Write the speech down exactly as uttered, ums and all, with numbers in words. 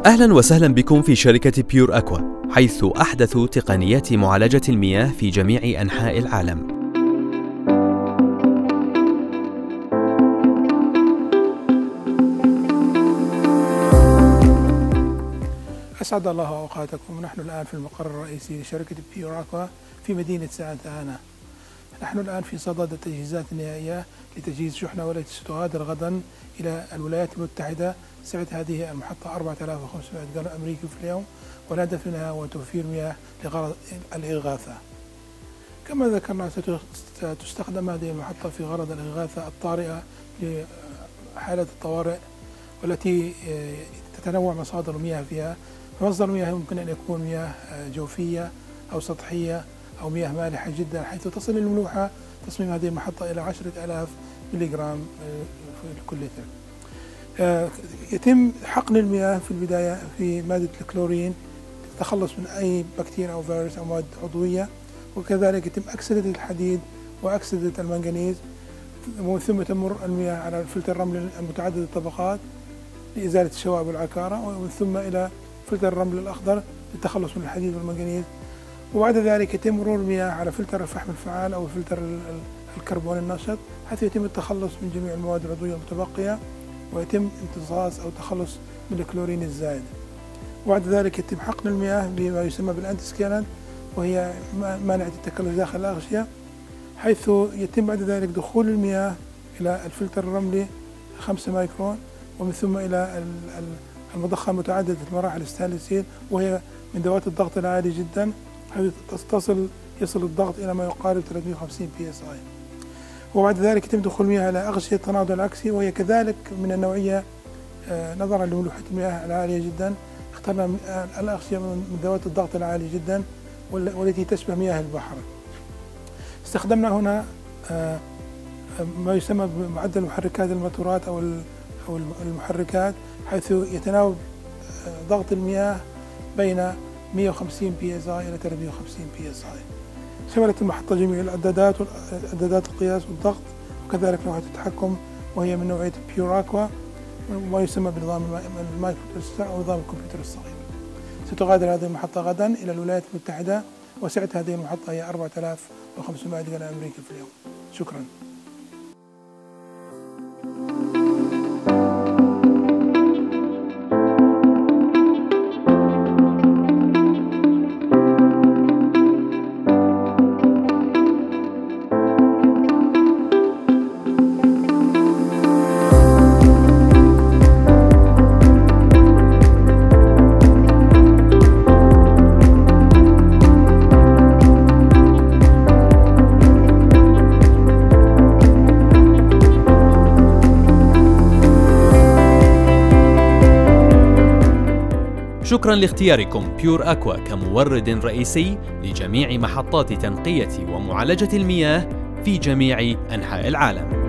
أهلا وسهلا بكم في شركة بيور أكوا، حيث أحدث تقنيات معالجة المياه في جميع أنحاء العالم. أسعد الله أوقاتكم. نحن الآن في المقر الرئيسي لشركة بيور أكوا في مدينة سانتا أنا. نحن الآن في صدد التجهيزات النهائية لتجهيز شحنة والتي ستغادر غدا إلى الولايات المتحدة. سعة هذه المحطة أربعة آلاف وخمسمائة دولار أمريكي في اليوم، والهدف منها هو توفير مياه لغرض الإغاثة. كما ذكرنا ستستخدم هذه المحطة في غرض الإغاثة الطارئة لحالة الطوارئ والتي تتنوع مصادر المياه فيها. مصدر المياه يمكن أن يكون مياه جوفية أو سطحية أو مياه مالحة جدا، حيث تصل الملوحة تصميم هذه المحطة إلى عشرة آلاف ملي جرام في كل لتر. يتم حقن المياه في البداية في مادة الكلورين تتخلص من أي بكتيريا أو فيروس أو مواد عضوية، وكذلك يتم أكسدة الحديد وأكسدة المنغنيز، ثم تمر المياه على الفلتر الرمل المتعدد الطبقات لإزالة الشوائب والعكارة، ومن ثم إلى فلتر الرمل الأخضر للتخلص من الحديد والمنغنيز، وبعد ذلك يتم مرور المياه على فلتر الفحم الفعال أو فلتر الكربون النشط، حيث يتم التخلص من جميع المواد العضوية المتبقية، ويتم امتصاص أو تخلص من الكلورين الزائد. وبعد ذلك يتم حقن المياه بما يسمى بالأنتسكيلنت، وهي مانعة التكلس داخل الأغشية، حيث يتم بعد ذلك دخول المياه إلى الفلتر الرملي خمسة مايكرون، ومن ثم إلى المضخة متعددة المراحل ستانلس، وهي من ذوات الضغط العالي جدا، حيث تصل يصل الضغط إلى ما يقارب ثلاثمائة وخمسين بي اس اي. وبعد ذلك يتم دخول المياه على أغشية التناضل العكسي، وهي كذلك من النوعية نظرا لملوحة المياه العالية جدا اخترنا الأغشية من ذوات الضغط العالي جدا والتي تشبه مياه البحر. استخدمنا هنا ما يسمى بمعدل محركات الموتورات أو أو المحركات، حيث يتناوب ضغط المياه بين مائة وخمسين بي اس اي إلى ثلاثمائة وخمسين بي اس اي. شملت المحطة جميع الإعدادات وإعدادات القياس والضغط، وكذلك نوعية التحكم وهي من نوعية بيور أكوا، وما يسمى بنظام المايكرو بروسيسور أو نظام الكمبيوتر الصغير. ستغادر هذه المحطة غدا إلى الولايات المتحدة، وسعة هذه المحطة هي أربعة آلاف وخمسمائة دولار أمريكي في اليوم. شكرا. شكرا لاختياركم بيور أكوا كمورد رئيسي لجميع محطات تنقية ومعالجة المياه في جميع أنحاء العالم.